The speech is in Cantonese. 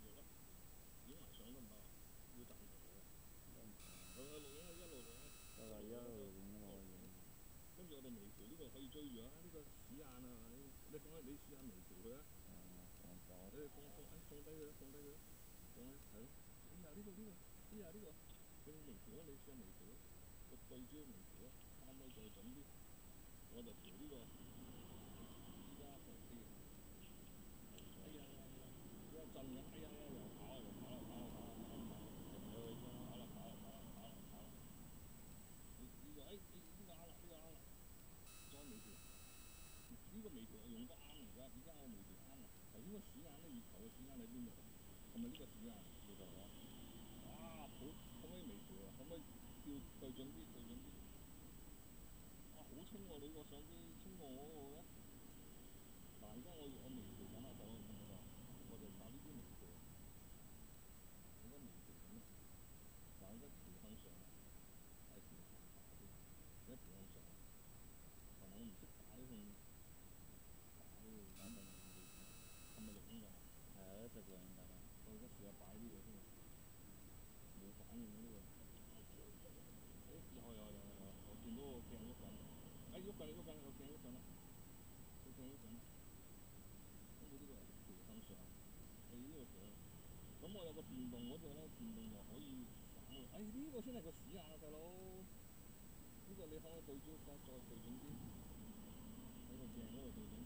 續啦，影埋相得唔得啊？要暫停嘅。錄影啊，一路錄影。 得啦，一路影一路影。 跟住我哋微調呢個可以追住啊！呢個屎眼啊！你放你試下微調佢啊！ 放咗。 你放低佢啦，放低佢啦，放低係咯。哎呀哎呀你冇微調啊？你試下微調啊！個對焦微調啊，啱啱再準啲。我就調呢個，依家放啲。哎呀而家震緊，哎呀又跑啦，停咗佢先啦，跑啦。呢個啱啦，再微調。呢個微調我用得啱而家我微調啱啦。頭先個屎眼咧，月球嘅屎眼喺邊度？係咪呢個屎眼？呢度啊！哇，可唔可以微調啊？可唔可以調對準啲？哇，好清喎！你個相機清過我嗰個嘅。嗱，而家我微調緊啊，大佬見唔見到？我就靠呢啲微調。而家微調緊啦。嗱，而家調向上啦，係調向下啲。而家調向上。但係我唔識打呢種。打定係咪錄音㗎？係啊，一直錄音緊啊！我而家試下擺呢個先。冇反應呢個。有，我見到個鏡喐緊。喐緊，個鏡喐緊啦。跟住呢個調向上，呢個調。咁我有個電動嗰隻咧，電動就可以省喎。呢個先係個屎眼啊，細佬！呢個你可唔可以對焦再對準啲？喺個鏡嗰度對準啲。